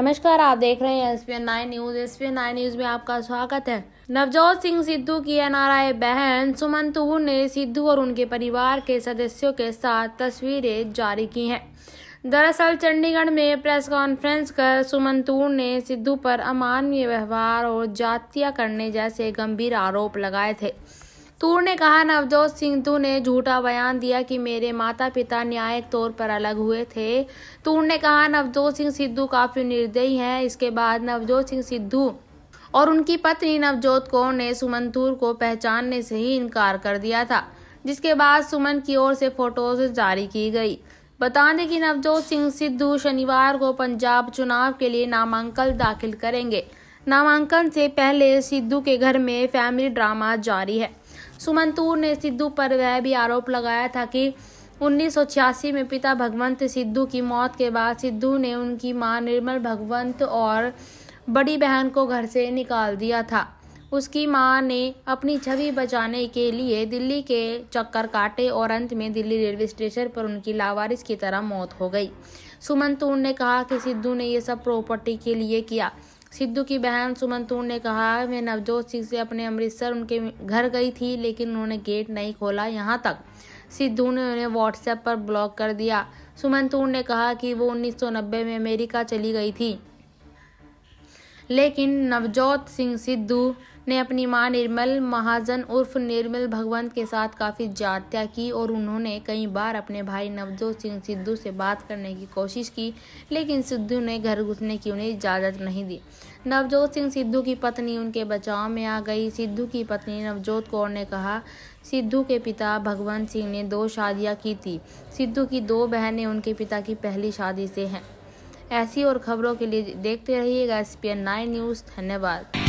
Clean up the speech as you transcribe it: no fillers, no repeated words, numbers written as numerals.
नमस्कार, आप देख रहे हैं SPN 9 न्यूज। SPN 9 न्यूज में आपका स्वागत है। नवजोत सिंह सिद्धू की NRI बहन सुमन तूर ने सिद्धू और उनके परिवार के सदस्यों के साथ तस्वीरें जारी की हैं। दरअसल चंडीगढ़ में प्रेस कॉन्फ्रेंस कर सुमन तूर ने सिद्धू पर अमानवीय व्यवहार और जातियां करने जैसे गंभीर आरोप लगाए थे। तूर ने कहा, नवजोत सिद्धू ने झूठा बयान दिया कि मेरे माता पिता न्यायिक तौर पर अलग हुए थे। तूर ने कहा, नवजोत सिंह सिद्धू काफी निर्दयी हैं। इसके बाद नवजोत सिंह सिद्धू और उनकी पत्नी नवजोत कौर ने सुमन तूर को पहचानने से ही इनकार कर दिया था, जिसके बाद सुमन की ओर से फोटोज जारी की गई। बता दें कि नवजोत सिंह सिद्धू शनिवार को पंजाब चुनाव के लिए नामांकन दाखिल करेंगे। नामांकन से पहले सिद्धू के घर में फैमिली ड्रामा जारी है। सुमन तूर ने सिद्धू पर वह भी आरोप लगाया था कि 1986 में पिता भगवंत सिद्धू की मौत के बाद सिद्धू ने उनकी मां निर्मल भगवंत और बड़ी बहन को घर से निकाल दिया था। उसकी मां ने अपनी छवि बचाने के लिए दिल्ली के चक्कर काटे और अंत में दिल्ली रेलवे स्टेशन पर उनकी लावारिस की तरह मौत हो गई। सुमन तूर ने कहा कि सिद्धू ने ये सब प्रॉपर्टी के लिए किया। सिद्धू की बहन सुमन तूर ने कहा, मैं नवजोत सिंह से अपने अमृतसर उनके घर गई थी, लेकिन उन्होंने गेट नहीं खोला। यहाँ तक सिद्धू ने उन्हें व्हाट्सएप पर ब्लॉक कर दिया। सुमन तूर ने कहा कि वो 1990 में अमेरिका चली गई थी, लेकिन नवजोत सिंह सिद्धू ने अपनी मां निर्मल महाजन उर्फ निर्मल भगवंत के साथ काफ़ी जातियाँ की और उन्होंने कई बार अपने भाई नवजोत सिंह सिद्धू से बात करने की कोशिश की, लेकिन सिद्धू ने घर घुसने की उन्हें इजाज़त नहीं दी। नवजोत सिंह सिद्धू की पत्नी उनके बचाव में आ गई। सिद्धू की पत्नी नवजोत कौर ने कहा, सिद्धू के पिता भगवंत सिंह ने 2 शादियाँ की थी। सिद्धू की 2 बहनें उनके पिता की पहली शादी से हैं। ऐसी और खबरों के लिए देखते रहिएगा SPN 9 न्यूज़। धन्यवाद।